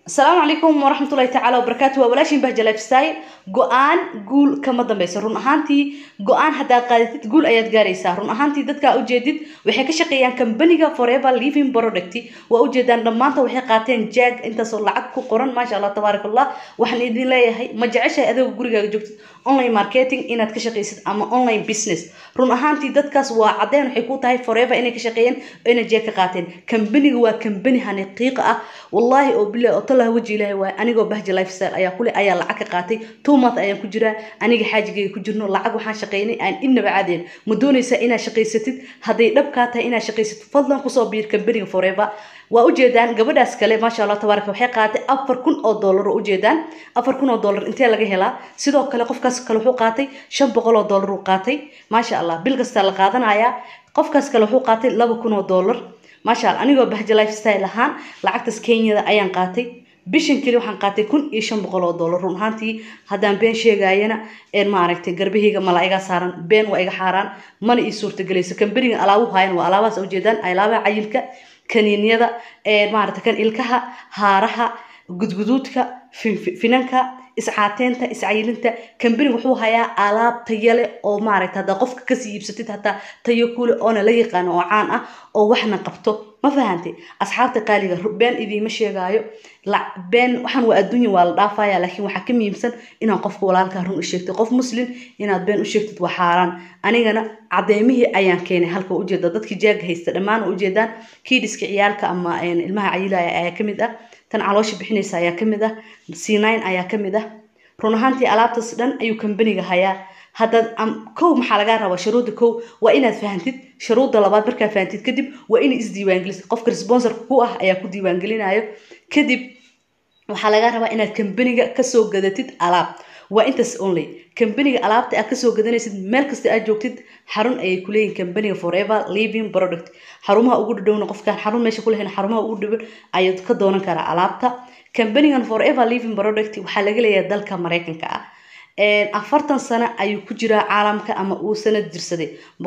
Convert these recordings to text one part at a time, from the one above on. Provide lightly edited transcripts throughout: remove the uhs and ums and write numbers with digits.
السلام عليكم ورحمة الله تعالى وبركاته وبلاشين بهجة لايف ستايل قوان قول كما دنبيسا رون أهانتي قوان حدا قادت تقول أياد قاريسا رون أهانتي دادكا أوجيدد وحي كشقيان كمبنيغا forever living producti وأوجيدان دمانتا وحي قاتين جاق انتا سو لعبكو قران ما شاء الله تبارك الله وحن إذن لايهي مجعشا أدو قريقا جوكت online marketing inaad ka shaqeysid ama online business run ahaantii dadkaas waa cadeen waxay ku tahay forever inay ka shaqeeyeen inay jeeg ka qaateen company-gu waa company xaqiiq ah wallahi oo billahi oo talaha waji ilaahay waa anigoo bahja lifestyle ayaa kule ayaa lacag ka qaatay 2 month ayaan ku jiraa aniga xaajigay ku jirno lacag waxaan shaqeynay aan inaba caadeen ma doonaysa inaad shaqeysatid haday dhab ka tahay inaad shaqeysatid fadlan ku soo biir company forever وأوجدان قبل أسكالي ما شاء الله تبارك وحقات $4,000 وأوجدان $4,000 انتي لقى هلا سيدو كلا قفكاس كلا حقاتي $500 وقاتي ما شاء الله بالقسط لقادن عيا قفكاس كلا حقاتي $2,000 ما شاء الله أنا بحج لايف ستايل هان لعكت كينيا أيان قاتي بيشن كيلو حنقاتي كون $500 هانتي هدان بين شيء جاينا إن ما عرفتي قربه جمال إيجا صارن بين وإيجا حاران من يسور تجلس كم برين ألاو هاين وألاو أوجدان ألاو عيلك كنينيدا maarta kan ilkaha haaraha gudgududka finanka iscaateenta iscaylinta kambiri wuxuu hayaa alaab tayale oo maarta hada qofka ka sii iibsatid hata tayo kule oo la yaqaan oo caan ah oo waxna qabto ma fahantay asxaabta qaaliga been idiima sheegaayo la been waxan waa adduunyo waa la dhaafaya laakiin waxa ka miimsan inaan qofka walaalka run u sheegto qof muslim inaad been u sheegtid waa xaraan anigana cadeemihii ayaan keenay halka u jeedo dadkii jeeg haysta dhamaan u jeedaan kiidiska ciyaalka ama ilmaha cayilaya ayaa kamid ah tan caloosh bixinaysa ayaa kamid ah C9 ayaa kamid ah run ahaantii alaabtaas dhan ayuu company-ga hayaa هذا كو محل جارة وشروط كو وإن فهمتid شروط labaad markaa fahantid kadib waa in isdiiwaan gelisid qofka sponsor ku ah ayaa ku diiwaan gelinayo kadib waxa laga rabaa inaad company-ga ka soo gadatid alaab waa intaas only company-ga alaabta aad ka soo gadanaysid meel kasta aad joogtid xarun ay ku leeyihiin company-ga forever living product xarumaha ugu dhawna qofka xarun meesha ku leeyahay xarumaha ugu dhaw ayaad ka doonan karaa alaabta company-ga forever living product waxa laga leeyahay dalka Mareykanka ah afartan sano ayuu ku jiraa caalamka ama uu sanad jirsaday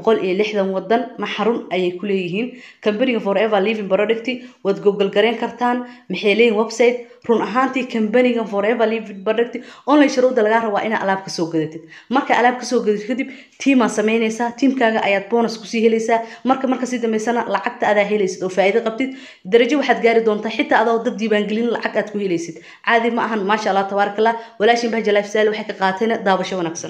160 wadan ma xarun ayay ku leeyihiin company forever living product wad google gareyn kartaan maxay leeyihiin website run ahaantii company forever living product online shuruuda laga rabaa in alaab ka soo gadatid marka alaab ka soo gadatid kadib team sameynaysa teamkaaga ayaad bonus ku sii helaysaa marka si dhameysana lacagta aad helaysid oo faa'iido qabtid darajo waxaad gaari doontaa xitaa adoo dad diiwaan gelin lacag aad ku helaysid caadi ma ahan ma sha Allah tabarakallah walaashin bahja lifestyle waxay ka qaatayna daabasho wanaagsan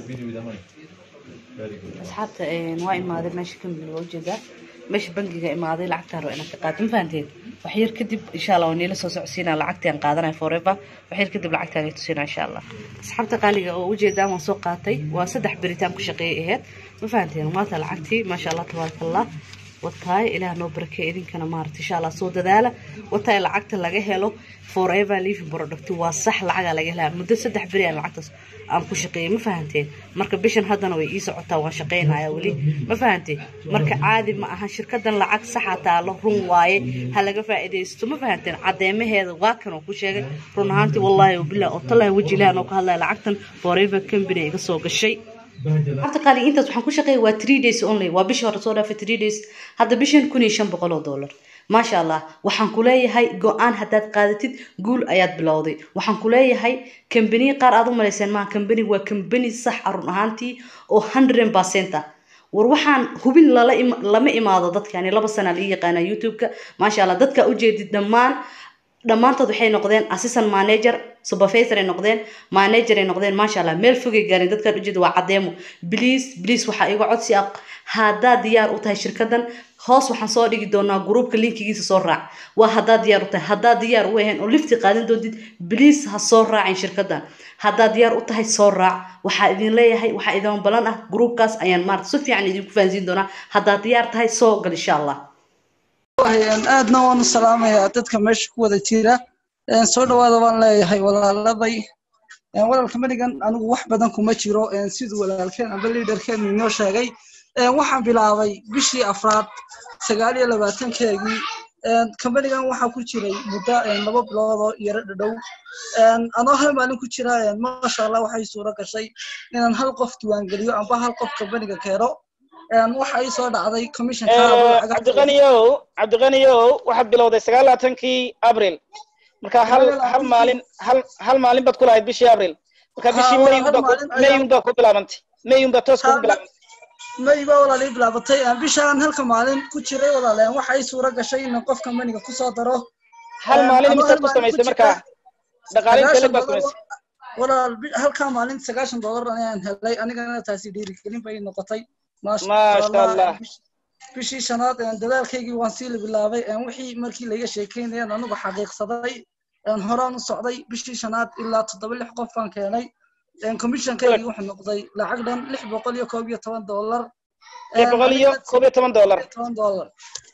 asxaabta waa imaaday meesha company wajida مش بنجي ما هذه لعكتها وأنا قادم فهمتين وحير كدب إن شاء الله ونيل سوسعسينا لعكتين قادنا فوريفا وحير كدب لعكتها يتسينا إن شاء الله أصحابتي قالي وجه دام سوقاتي وسدح بريتام كشقيه ما فهمتين وما لعكتي ما شاء الله تبارك الله والتاي إلى نوبرك إذن كان مارت إن شاء الله صوت ذاله والتاي لعكت لقيه له forever living product وصح لعجة لقيه مدة سدح بريان لعكتس أم كشقيه ما فهمتين مركب بيشن هذا ويقيس عطا وشقينا يا ولي ما فهمتين مركب عادي معها شركة العكس صحة على رون واي هلا جفا إديستو ما فهمتين عدامه هذا واكن وكشقي رون هانتي والله وبالله أطلع وجه لها نوك هلا لعكتن forever company قصوق الشيء أعتقد أنت تحكي شقي و 3 days only وبشهر صورة في 3 days هذا بيشن كوني $500 ما شاء الله وحن كلية هاي جوان هتات قادتي قول آيات بلاضي وحن كلية هاي كمبني قار أضم لسان ما كمبني وكمبني صح أرنهانتي أو 100% وروحان هوبين لما إماضة ضدك يعني لبسنا لي قناة يوتيوب ما شاء الله ضدك أوجد دمان تضحي نقدين أساسا مانجر سوبرفايزر نقدين مانجر نقدين ما شاء الله ميل فوقي قارين ضدك أوجد وعديمه بليز وحا يقعد سياق هذا ديار وتهي شركة خاص وحن صار يجدونا جروب كلين كيس صورة وهذا ديار وتهي هذا ديار وين ولفتي قادين دودي بليز هالصورة عن شركة هذا ديار وتهي صورة وحايدين ليه هاي وحايدين بلانه جروب كاس أيان مارت صفي يعني يجيب فانزين دونا هذا ديار تهي صوغ إن شاء الله aadna waan salaamayaa dadka meesha ku wada jira soo dhawaada waan leeyahay walaaladay walaalka manigan anigu wax badan kuma jiro sidoo walaalkeen aba leaderkeen inoo sheegay waxaan bilaabay bishii afraad 29keegii company-gan waxa ku jiray muddo 2 bilood oo yar dhow anoo hal maalin ku jira ma sha Allah waxay suura gashay inaan hal qof diiwaan geliyo amba hal qof company-ga keero waxa ay soo dhacday commission ka عبد الغني waxaad bilowday 29kii April marka hal maalin bad ku lahayd bishii Abriil marka bishii May un baa ku bilaabantay May un baa toos ku bilaabantay May baa walaal bilaabatay bishaan halka maalin ku jiray walaaleen waxa ay suura gashay in qofka maniga ku soo daro hal maalin inta ku samaysay marka dhaqaaleynta la baasmaysay walaal halka maalin $90 ayaan helay anigana taasi dhiirigelin bay noqotay ما شاء الله bishii shanaad dadaalkaygii waan sii bilaabay wixii markii laga sheekeynayay anigu xaqiiqsaday horaan u socday bishii shanaad ilaa 7 qof aan keenay commissionkaygii wuxuu noqday lacag dhan $611 $611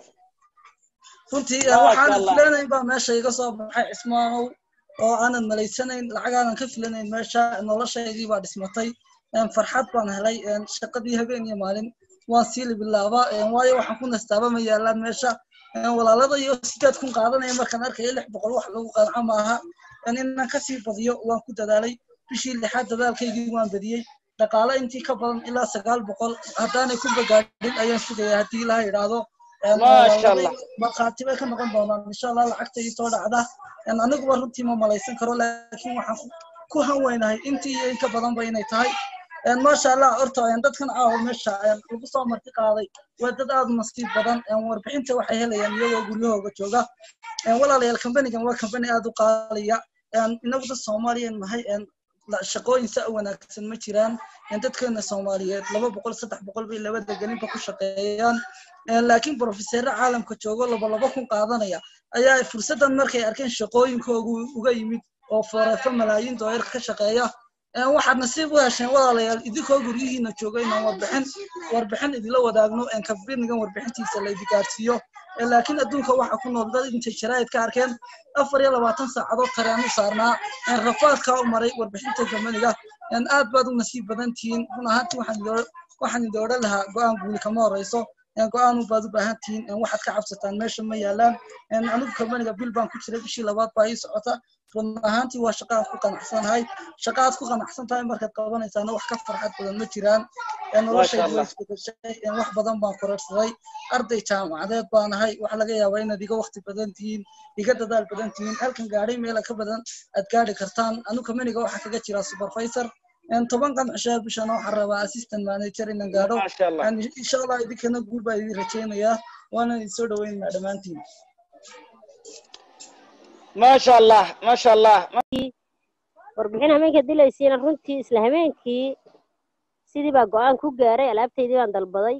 runtii waxaan filanay baa meesha iga soo baxay Cismaanow oo aanan malaysanayn lacag aanan ka filanayn meesha noloshaydii baa dhismatay farxad baan helay shaqadii habeen iyo maalin waan sii bilaabaa waayo waxaan ku nastaaba ma yaalaan meesha walaalada iyo 8 kun qaadanaya markaan arkay 600 wax lagu qanco maaha inaan ka sii badiyo waan ku dadaalay bishii lixaad dadaalkaygii waan badiyay dhaqaale intii ka badan ilaa 900 hadaan ku bagaadhin ayaan sugayaa hadii la yiraahdo ما شاء الله markaati bay ka noqon doonaan insha Allah lacagtay soo dhacda anigu waa runtii ma malaysan karo laakiin waxaan ku hanweynahay intii ka badan bay inay tahay ما شاء الله أرتو dadkan meesha lagu soo marti qaaday waa dad aad nasiib badan warbixinta waxay helayaan iyagoo guryahooda jooga walaalayaal company-gan waa company aad u qaaliya inagu dad Soomaaliyeed mahay shaqooyin sa wanaagsan ma jiraan dadkeena Soomaaliyeed 200-300 bay labada galinba ku shaqeeyaan laakiin professor caalamka joogo laba kun qaadanaya ayaa fursadan markay arkeen shaqooyinkooda uga yimid oo farafa malaayiin dollar ka shaqeeya waxaad nasiib u hesheen walaalayaal idinkoo guryihiina jooga inaan warbixin idila wadaagno company-gan warbixintiisa la gaarsiiyo laakiin adduunka waxa ku nool dad inta jaraa'id ka arkeen 24 saacadood tareen u saarnaa rafaadka u maray warbixinta company-ga aad baad u nasiib badan tihiin runtii waxaan idin lahaa go'aan guuli kama horeyso go'aan u baad u baahan tihiin waxaad ka cabsataan meesha ma yaalaan anigu company-ga bil baan ku jiray bishii labaad baa ii socota runtii waa shaqo ku qanacsanahay shaqaad ku qanacsantahay markaad qabanaysaana wax ka farxad badan ma jiraan noloshayda wax badan baan kororsaday arday jaamacadeed baan ahay wax laga yaabaa inaad iga waqti badan tihiin iga dadaal badan tihiin halkan gaadhay meel ka badan aad gaadhi kartaan anigu company-ga waxa kaga jira supervisor 10 qancishaa bishan waxaan rabaa assistant manager inaan gaadho insha Allah idinkana guul baa idin rajeynayaa waana idin soo dhaweynayaa dhamaantiin ما شاء الله ما شاء الله warbixin habeenka dilaysiina runtii isla habeenkii sidii baa go'aan ku gaaray alaabteydii baan dalbaday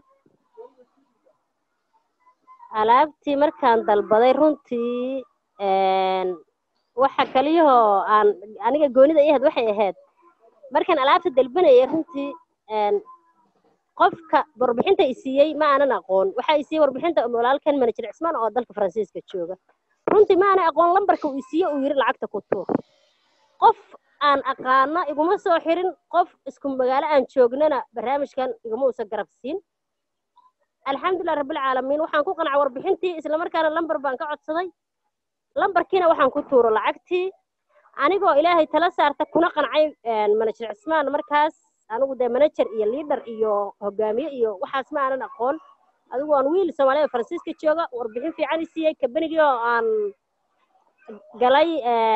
alaabtii markaan dalbaday runtii waxa kaliyo aan aniga goonida ay waxay ahayd markaan alaabta dalbanayay runtii qofka warbixinta isiyay ma aanan aqoon waxa isiyay warbixinta walaalkan manager Cismaan oo dalka Faransiiska jooga runtii ma aanan aqoon lambarka uu isiyay uu yiri lacagta ku tuur qof aan aqaana iguma soo xirin qof isku magaalo aan joognana barnaamijkan iguma usa garabsiin alxamdulillah rabbil caalamiin waxaan ku qanacay warbixintii isla markaana lambar baan ka codsaday lambarkiina waxaan ku tuuro lacagtii anigoo ilaahay tala saarta kuna qancay manager Cismaan markaas anigu de manager iyo leader iyo hogaamiye iyo waxaas ma aanan aqoon adigu aan wiil Soomaaliyeed Faransiiska jooga warbixin fiican siiyay company-ga oo aan galay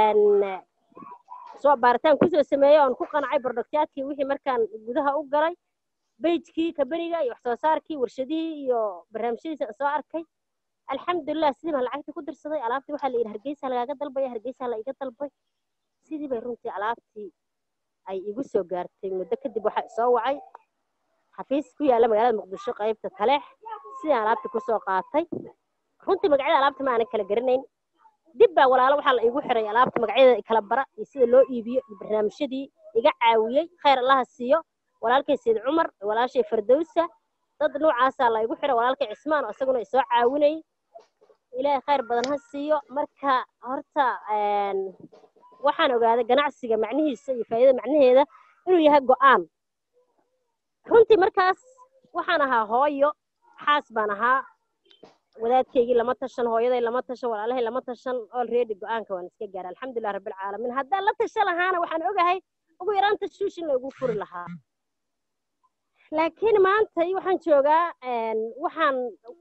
soo baaritaan ku soo sameeyay oo ku qancay productyaadkii wixii markaan gudaha u galay page-kii company-ga iyo wax soo saarkii warshadihii iyo barnaamijyadiisa soo arkay alxamdulillah sidii baan lacagta ku dirsaday alaabtii waxa la yiri Hargeysa lagaga dalbay Hargeysa la iga dalbay sidii bay runtii alaabtii ay igu soo gaartay muddo kadib waxa soo wacay xafiis ku yaala magaalada Muqdisho qaybta Taleex si alaabta ku soo qaatay runtii magacyada alaabta ma aanan kala garanayn dib baa walaalo waxa la igu xiray alaabta magacyada kala bara iyo sida loo iibiyo barnaamijyadii iga caawiyay khayr Allah siiyo walaalkay Said Umar walaashay Fardowsa dad noocaas la igu xiray walaalkay Cismaan oo isaguna soo caawinay ilaahay khayr badan ha siiyo marka horta waxaan ogaaday ganacsiga macnihiisa iyo faa'iidada macnaheeda inuu yahay go'aan runtii markaas waxaan ahaa hooyo xaas baan ahaa wadaadkeygii lama tashan hooyaday lama tashan walaalahay lama tashan already go'aanka waan iska gaaray alxamdulillah rabbil caalamiin haddaan la tashan lahaana waxaan ogahay ugu yaraan tashuushin lagu furi lahaa laakiin maanta waxaan joogaa waxaan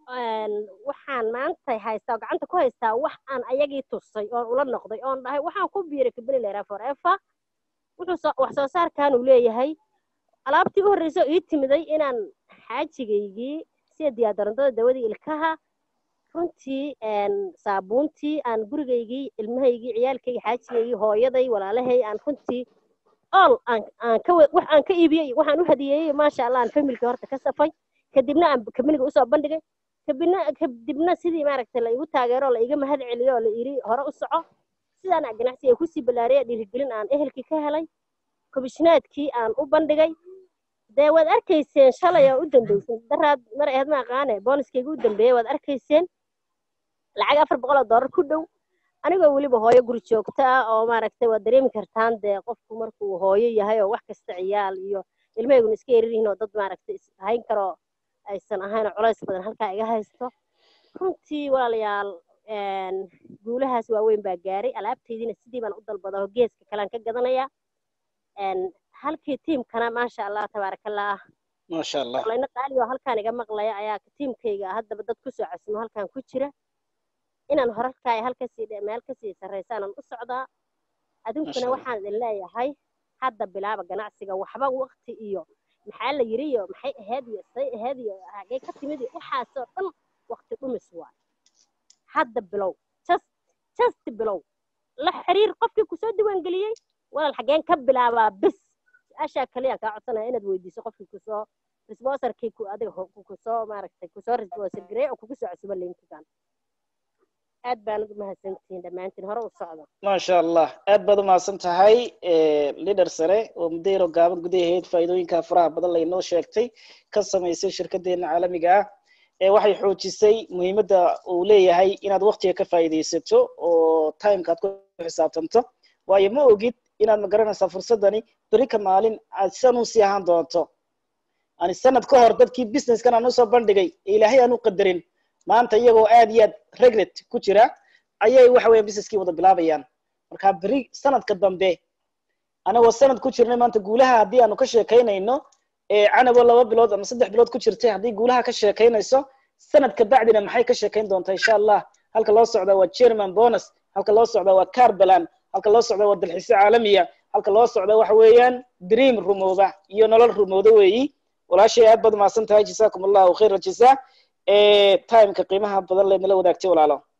waxaan maanta haystaa gacanta ku haystaa wax aan ayagii tusay oon ula noqday oon dhahay waxaan ku biiray kabani leeraa forever wuxuu wax soo saarkan uu leeyahay alaabtii u horreysay oo ii timiday inaan xaajigaygii sida diyaardarandada dawadii ilkaha runtii saabuuntii aan gurigaygii ilmahaygii ciyaalkaygii xaajigaygii hooyaday walaalahay aan runtii all wax aan ka iibiyey waxaan u hadiyeeyey maasha allah aan familkii horta ka safay kadibna aan kabaniga usoo bandhigay kadibna sidii maaragtay la igu taageero la iga mahad celiyo oo la iri hore u soco sidaana ganacsiga ku sii balaariyay dhiirigelin aan ehelkii ka helay komishinaadkii aan u bandhigay dee waad arkayseen shalay oo u dambeysay daraad mar ahayd ma aqaane booniskayga u dambeeyay waad arkayseen lacag $400 ku dhow anigoo weliba hooyo guri joogta ah oo maaragtay waad dareemi kartaan dee qofku markuu hooyo yahay oo wax kasta ciyaal iyo ilmahayguna iska yaryaryihiin oo dad maaragtay hayn karo aysan ahayn culays badan halkaa iga haysto runtii walaalayaal guulahaas waaweyn baa gaaray alaabtaydiina sidii baan u dalbadaa oo geeska kalaan ka gadanayaa halkii tiimkana maasha allah tabaarakallah maasha allah layna qaaliyo halkaan iga maqlaya ayaa tiimkayga haddaba dad ku soo casimo halkaan ku jira inaan horarkaay halkasii meel kasii sarreysaanan u socdaa aduunkana waxaan idin leeyahay hadda bilaaba ganacsiga waxba waqti iyo maxaa la yiri iyo maxay ahayd iyo say ahayd iyo hagee ka timid waxaasoo dhan waqti dhumis waa hadda bilow just bilow la xiriir qofkii ku soo diiwaan galiyay walaal xageen ka bilaabaa bis asha kaliya ka codsanaya inaad weydiiso qofkii ku soo sponsorkii ku adiga ku soo maaragtay ku soo sponsor gareey oo kugu soo cusub linkigan aad baan u mahadsantihiin dhamaantiin hore u socdo maasha allah aad baad u mahadsan tahay leader sare oo muddo gaaban gudaheed faa'iidooyinka faraha badan la inoo sheegtay ka samaysay shirkadeena caalamiga ah waxay xoojisay muhiimadda uu leeyahay inaad waqtiga ka faa'iideysato oo time-ka aad ku xisaabtanto waayo ma ogid inaad ma garanaysaa fursadani beri ka maalin aad san u sii ahaan doonto ani sanad ka hor dadkii business-kan aan usoo bandhigay ilaahay aan u qadarin maanta iyagoo aad iyo aad regret ku jira ayay waxa weeyaan businesskii wada bilaabayaan marka beri sanadka dambe anagoo sanad ku jirnay maanta guulaha haddii aanu ka sheekaynayno canabo 2 bilood ama 3 bilood ku jirtay haddii guulaha ka sheekaynayso sanadka bacdina maxay ka sheekayn doontaa insha allah halka loo socda waa chairman bonus halka loo socda waa carbalan halka loo socda waa dalxiis caalamiya halka loo socda waxa weeyaan dream rumooba iyo nolol rumooda weeyi walaashay aad baad maasan tahay jazaakumullahu khayran jazaa time ka qiimaha badan leedna la wadaagtay walaalo